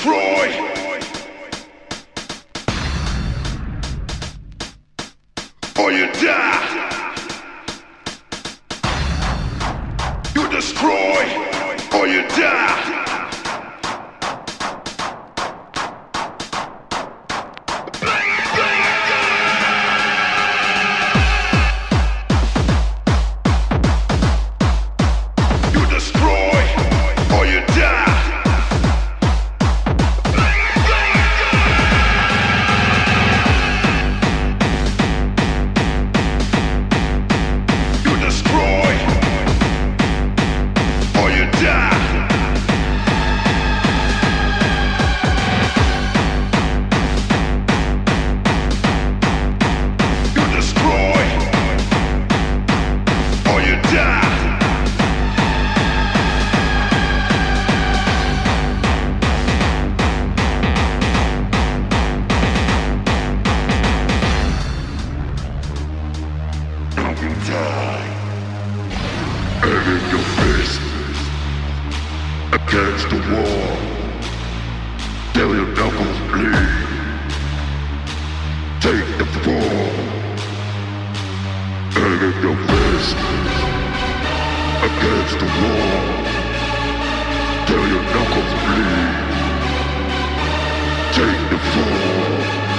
destroy or you die. You destroy or you die. Against the wall, till your knuckles bleed. Take the fall, and in your fist. Against the wall, till your knuckles bleed. Take the fall,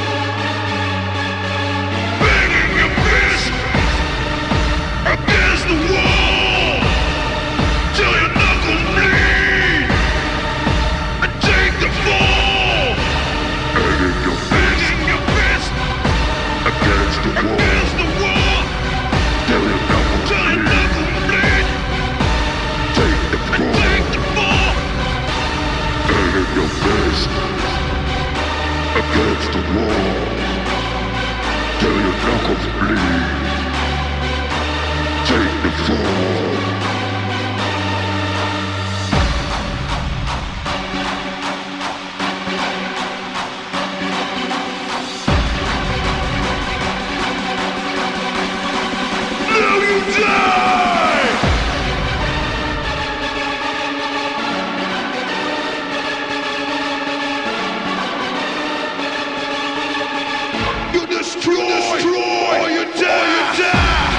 banging your fist against the wall, till your knuckles bleed. Against the wall, till your knuckles bleed. Take the fall, and in your fist. Against the wall, till your knuckles bleed. Take the fall. Destroy or you die.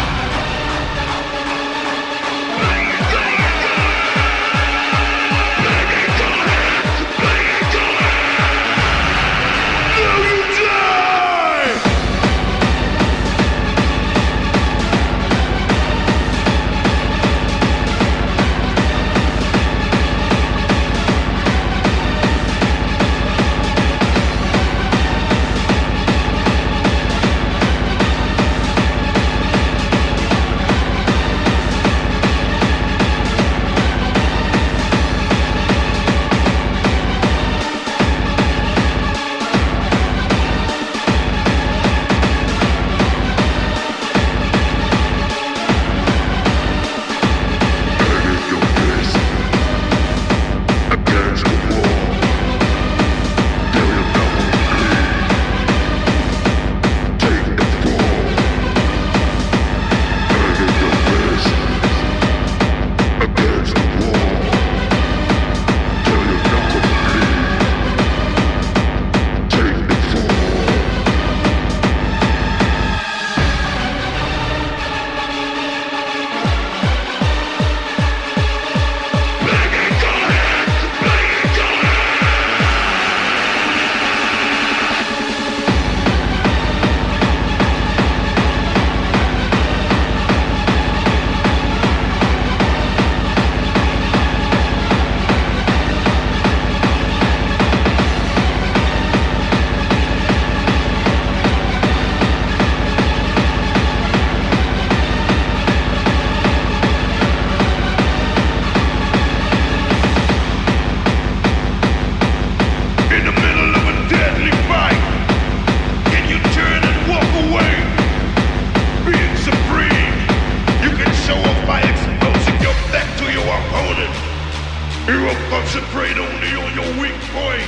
Concentrate only on your weak point.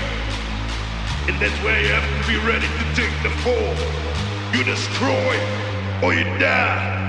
And that's where you have to be ready to take the fall. You destroy or you die.